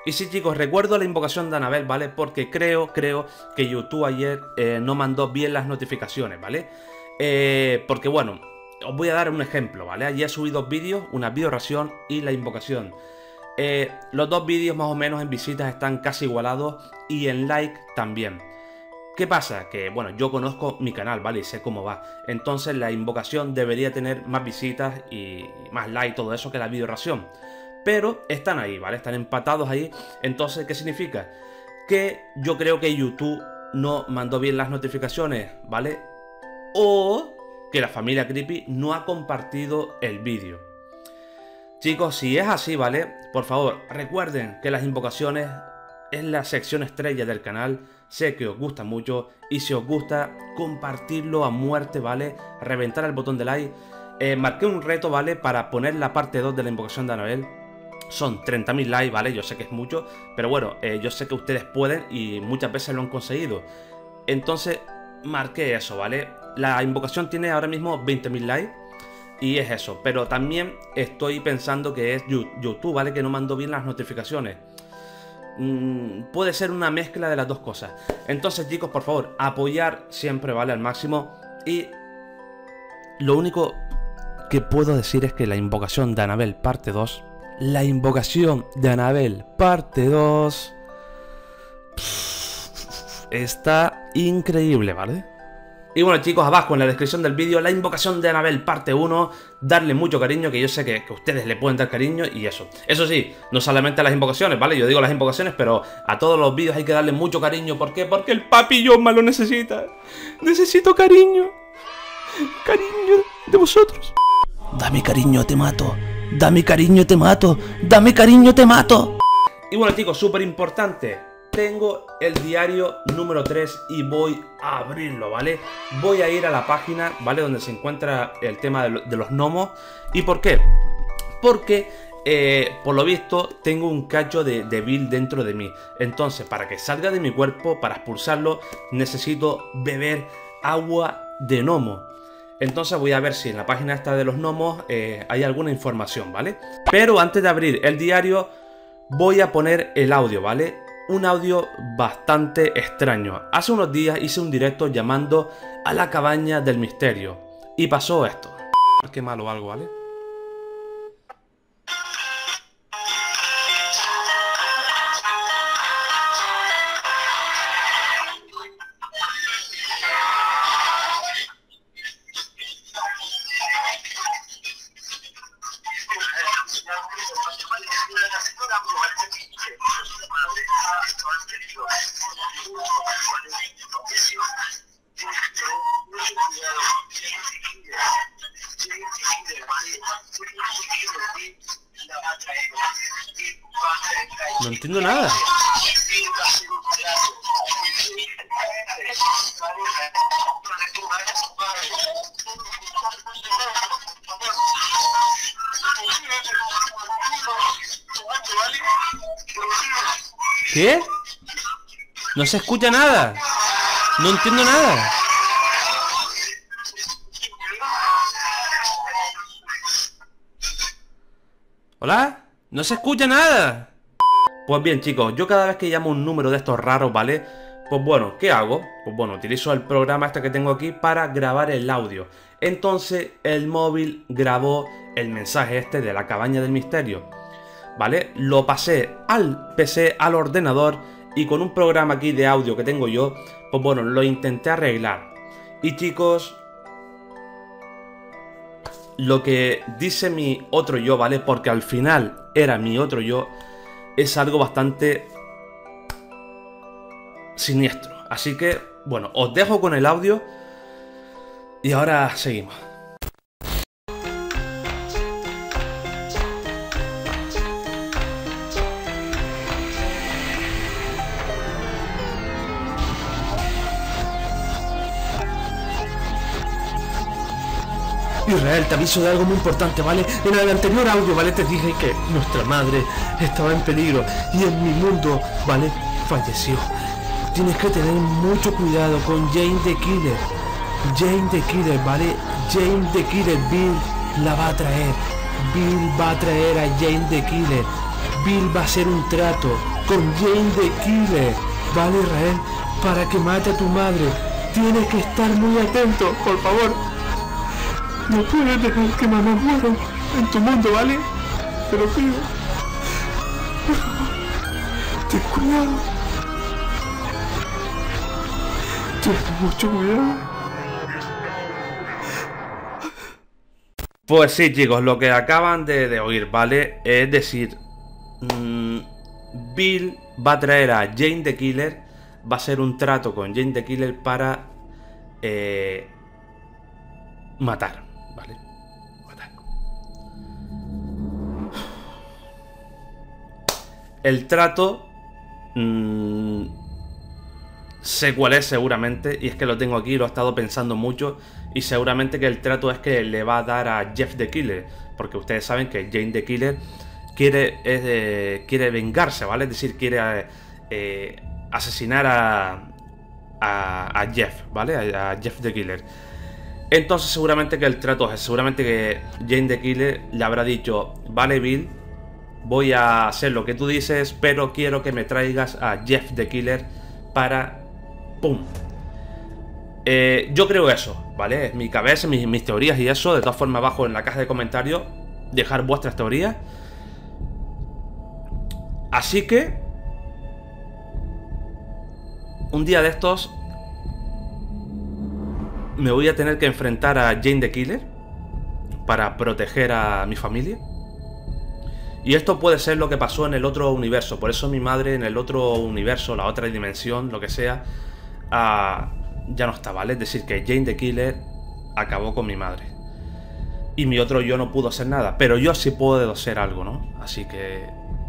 Y sí, chicos, recuerdo la invocación de Anabel, ¿vale? Porque creo que YouTube ayer no mandó bien las notificaciones, ¿vale? Porque bueno, os voy a dar un ejemplo, ¿vale? Ayer subí dos vídeos, una video reacción y la invocación. Los dos vídeos más o menos en visitas están casi igualados y en like también. ¿Qué pasa? Que bueno, yo conozco mi canal, ¿vale? Y sé cómo va. Entonces la invocación debería tener más visitas y más like, todo eso que la video reacción. Pero están ahí, ¿vale? Están empatados ahí. Entonces, ¿qué significa? Que yo creo que YouTube no mandó bien las notificaciones, ¿vale? O que la familia Creepy no ha compartido el vídeo. Chicos, si es así, ¿vale? Por favor, recuerden que las invocaciones es la sección estrella del canal. Sé que os gusta mucho y si os gusta, compartirlo a muerte, ¿vale? Reventar el botón de like. Marqué un reto, ¿vale? Para poner la parte 2 de la invocación de Anabel. Son 30.000 likes, ¿vale? Yo sé que es mucho, pero bueno, yo sé que ustedes pueden y muchas veces lo han conseguido. Entonces, marqué eso, ¿vale? La invocación tiene ahora mismo 20.000 likes y es eso. Pero también estoy pensando que es YouTube, ¿vale? Que no mandó bien las notificaciones. Puede ser una mezcla de las dos cosas. Entonces, chicos, por favor, apoyar siempre, ¿vale? Al máximo. Y lo único que puedo decir es que la invocación de Anabel parte 2... La invocación de Anabel parte 2 está increíble, ¿vale? Y bueno, chicos, abajo en la descripción del vídeo la invocación de Anabel parte 1. Darle mucho cariño, que yo sé que ustedes le pueden dar cariño y eso. Eso sí, no solamente a las invocaciones, ¿vale? Yo digo las invocaciones, pero a todos los vídeos hay que darle mucho cariño. ¿Por qué? Porque el papi Yoma lo necesita. Necesito cariño. Cariño de vosotros. Dame cariño, te mato. Dame cariño, te mato. Dame cariño, te mato. Y bueno, chicos, súper importante. Tengo el diario número 3 y voy a abrirlo, ¿vale? Voy a ir a la página, ¿vale? Donde se encuentra el tema de los gnomos. ¿Y por qué? Porque, por lo visto, tengo un cacho de Bill dentro de mí. Entonces, para que salga de mi cuerpo, para expulsarlo, necesito beber agua de gnomo. Entonces voy a ver si en la página esta de los gnomos hay alguna información, ¿vale? Pero antes de abrir el diario voy a poner el audio, ¿vale? Un audio bastante extraño. Hace unos días hice un directo llamando a la cabaña del misterio y pasó esto. Qué malo algo, ¿vale? No entiendo nada. ¿Qué? No se escucha nada. No entiendo nada. ¿Hola? No se escucha nada. Pues bien, chicos, yo cada vez que llamo un número de estos raros, ¿vale? Pues bueno, ¿qué hago? Pues bueno, utilizo el programa este que tengo aquí para grabar el audio. Entonces el móvil grabó el mensaje este de la cabaña del misterio, ¿vale? Lo pasé al PC, al ordenador, y con un programa aquí de audio que tengo yo, pues bueno, lo intenté arreglar. Y chicos, lo que dice mi otro yo, ¿vale? Porque al final era mi otro yo, es algo bastante siniestro. Así que, bueno, os dejo con el audio y ahora seguimos. Israel, te aviso de algo muy importante, ¿vale? En el anterior audio, ¿vale? Te dije que nuestra madre estaba en peligro y en mi mundo, ¿vale? Falleció. Tienes que tener mucho cuidado con Jane the Killer. Jane the Killer, ¿vale? Jane the Killer, Bill la va a traer. Bill va a traer a Jane the Killer. Bill va a hacer un trato con Jane the Killer, ¿vale, Israel? Para que mate a tu madre. Tienes que estar muy atento, por favor. No puedes dejar que mamá muera en tu mundo, ¿vale? Te lo pido. Por favor, ten cuidado. Ten mucho cuidado. Pues sí, chicos, lo que acaban de oír, ¿vale? Es decir, Bill va a traer a Jane the Killer, va a hacer un trato con Jane the Killer para matar, ¿vale? Matar. El trato sé cuál es seguramente, y es que lo tengo aquí, lo he estado pensando mucho, y seguramente que el trato es que le va a dar a Jeff the Killer, porque ustedes saben que Jane the Killer quiere vengarse, ¿vale? Es decir, quiere asesinar a Jeff, ¿vale? A Jeff the Killer. Entonces seguramente que el trato es, seguramente que Jane the Killer le habrá dicho, vale Bill, voy a hacer lo que tú dices, pero quiero que me traigas a Jeff the Killer para... ¡Pum! Yo creo eso, ¿vale? Es mi cabeza, mis teorías y eso. De todas formas, abajo en la caja de comentarios dejar vuestras teorías. Así que un día de estos me voy a tener que enfrentar a Jane the Killer para proteger a mi familia. Y esto puede ser lo que pasó en el otro universo. Por eso mi madre en el otro universo, la otra dimensión, lo que sea, ya no está, ¿vale? Es decir, que Jane the Killer acabó con mi madre. Y mi otro yo no pudo hacer nada. Pero yo sí puedo hacer algo, ¿no? Así que...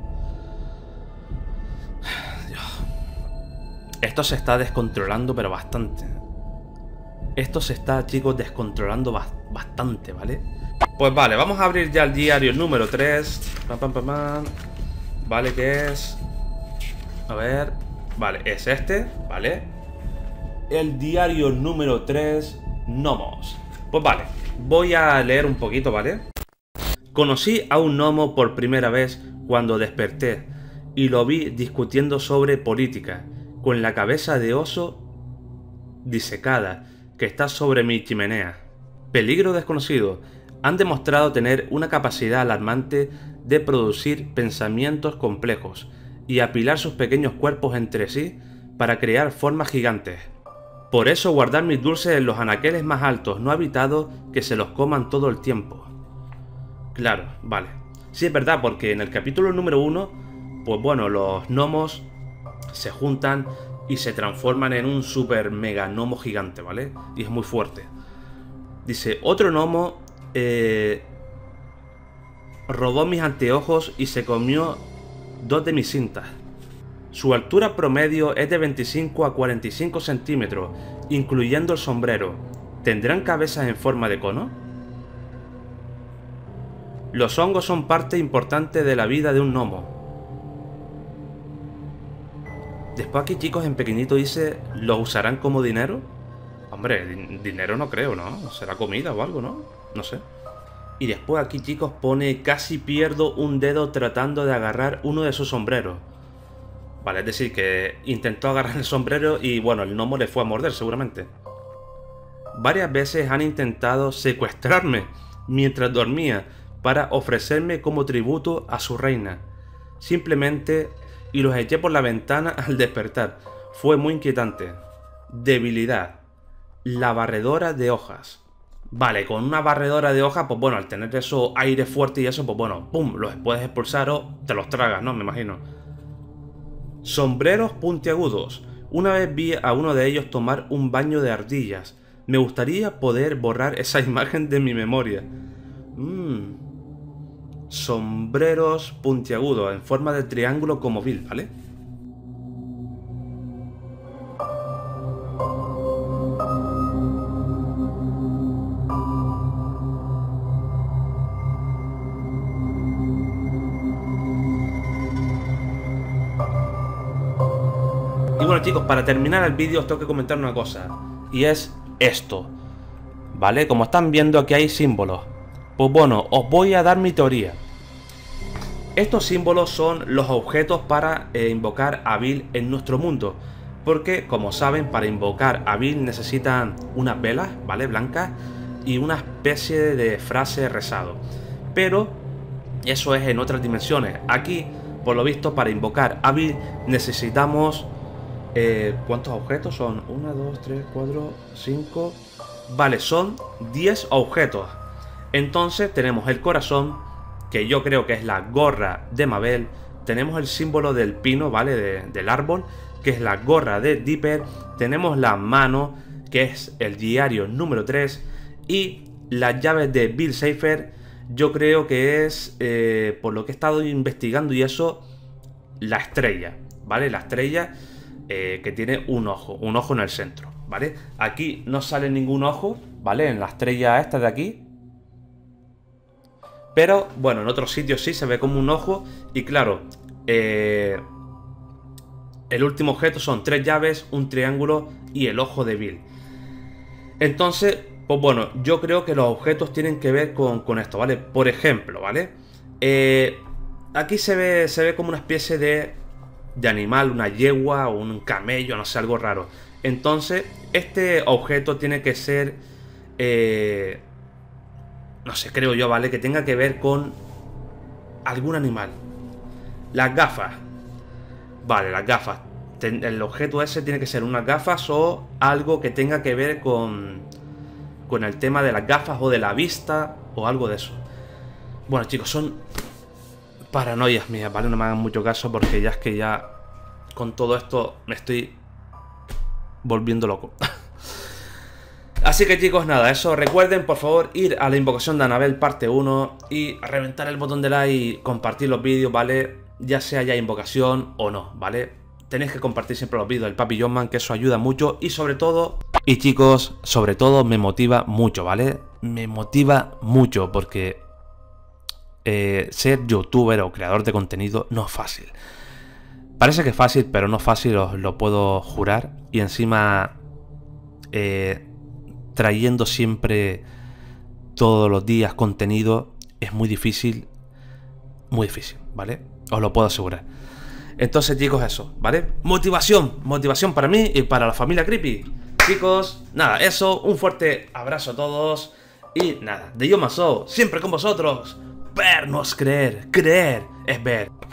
Dios. Esto se está descontrolando, pero bastante. Esto se está, chicos, descontrolando bastante, ¿vale? Pues vale, vamos a abrir ya el diario número 3. Vale, ¿qué es? A ver. Vale, es este, ¿vale? El diario número 3, gnomos. Pues vale, voy a leer un poquito, ¿vale? Conocí a un gnomo por primera vez cuando desperté y lo vi discutiendo sobre política, con la cabeza de oso disecada que está sobre mi chimenea. Peligro desconocido. Han demostrado tener una capacidad alarmante de producir pensamientos complejos y apilar sus pequeños cuerpos entre sí para crear formas gigantes. Por eso guardar mis dulces en los anaqueles más altos no habitados que se los coman todo el tiempo. Claro, vale. Sí, es verdad, porque en el capítulo número 1, pues bueno, los gnomos se juntan y se transforman en un super mega gnomo gigante, ¿vale? Y es muy fuerte. Dice, otro gnomo robó mis anteojos y se comió 2 de mis cintas. Su altura promedio es de 25 a 45 centímetros, incluyendo el sombrero. ¿Tendrán cabezas en forma de cono? Los hongos son parte importante de la vida de un gnomo. Después aquí, chicos, en pequeñito dice, ¿los usarán como dinero? Hombre, dinero no creo, ¿no? Será comida o algo, ¿no? No sé. Y después aquí, chicos, pone, casi pierdo un dedo tratando de agarrar uno de sus sombreros. Vale, es decir, que intentó agarrar el sombrero y, bueno, el gnomo le fue a morder, seguramente. Varias veces han intentado secuestrarme mientras dormía para ofrecerme como tributo a su reina. Simplemente... y los eché por la ventana al despertar. Fue muy inquietante. Debilidad. La barredora de hojas. Vale, con una barredora de hojas, pues bueno, al tener eso aire fuerte y eso, pues bueno, pum, los puedes expulsar o te los tragas, ¿no? Me imagino. Sombreros puntiagudos. Una vez vi a uno de ellos tomar un baño de ardillas. Me gustaría poder borrar esa imagen de mi memoria. Sombreros puntiagudos en forma de triángulo como Bill, ¿vale? Y bueno, chicos, para terminar el vídeo os tengo que comentar una cosa, y es esto, ¿vale? Como están viendo, aquí hay símbolos. Pues bueno, os voy a dar mi teoría. Estos símbolos son los objetos para invocar a Bill en nuestro mundo. Porque, como saben, para invocar a Bill necesitan unas velas, ¿vale? Blancas y una especie de frase rezado. Pero eso es en otras dimensiones. Aquí, por lo visto, para invocar a Bill necesitamos... ¿cuántos objetos son? 1, 2, 3, 4, 5... Vale, son 10 objetos. Entonces tenemos el corazón, que yo creo que es la gorra de Mabel. Tenemos el símbolo del pino, ¿vale? Del árbol, que es la gorra de Dipper. Tenemos la mano, que es el diario número 3. Y las llaves de Bill Cipher, yo creo que es, por lo que he estado investigando y eso, la estrella, ¿vale? La estrella que tiene un ojo en el centro, ¿vale? Aquí no sale ningún ojo, ¿vale? En la estrella esta de aquí. Pero, bueno, en otros sitios sí se ve como un ojo. Y claro, el último objeto son 3 llaves, un triángulo y el ojo de Bill. Entonces, pues bueno, yo creo que los objetos tienen que ver con esto, ¿vale? Por ejemplo, ¿vale? Aquí se ve como una especie de animal, una yegua o un camello, no sé, algo raro. Entonces, este objeto tiene que ser... no sé, creo yo, ¿vale? Que tenga que ver con algún animal. Las gafas. Vale, las gafas. El objeto ese tiene que ser unas gafas o algo que tenga que ver con el tema de las gafas o de la vista o algo de eso. Bueno, chicos, son paranoias mías, ¿vale? No me hagan mucho caso porque ya es que ya con todo esto me estoy volviendo loco. Así que chicos, nada, eso. Recuerden, por favor, ir a la invocación de Annabelle parte 1 y reventar el botón de like y compartir los vídeos, ¿vale? Ya sea ya invocación o no, ¿vale? Tenéis que compartir siempre los vídeos del Papi Johnman, que eso ayuda mucho y sobre todo... Y chicos, sobre todo me motiva mucho, ¿vale? Me motiva mucho porque ser youtuber o creador de contenido no es fácil. Parece que es fácil, pero no es fácil, os lo puedo jurar. Y encima... trayendo siempre todos los días contenido es muy difícil, ¿vale? Os lo puedo asegurar. Entonces, chicos, eso, ¿vale? Motivación para mí y para la familia Creepy. Chicos, nada, eso, un fuerte abrazo a todos. Y nada, de Yo Maso, siempre con vosotros. Ver no es creer, creer es ver.